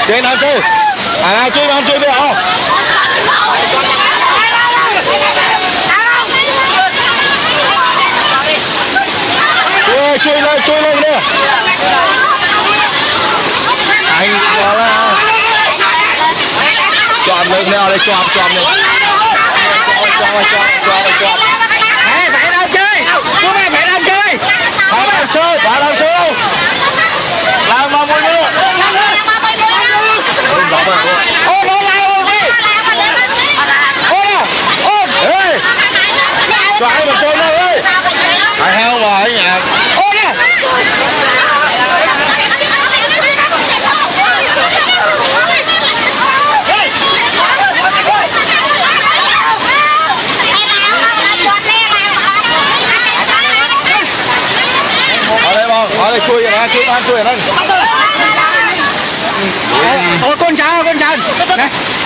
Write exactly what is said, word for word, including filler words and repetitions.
Chơi nào chơi. À chơi nào chơi bây giờ. Ôi chui lên chui lên nữa. Anh đó là chọn lên nào đây chọn chọn này. Chọn chọn chọn chọn. Hey, phải đâu chơi. Chú mày phải đâu chơi. Phải đâu chơi, phải đâu chơi. Làm mà mọi người. Ô nó lao luôn đi. Ô nào. Ô. Ê. Cho ai mà chơi đâu ơi. Phải heo bò ở nhà. Ô nè. Ở đây bò, ở đây chui ra, chui ăn chui ở đây. Ô con chào con chào. Nè.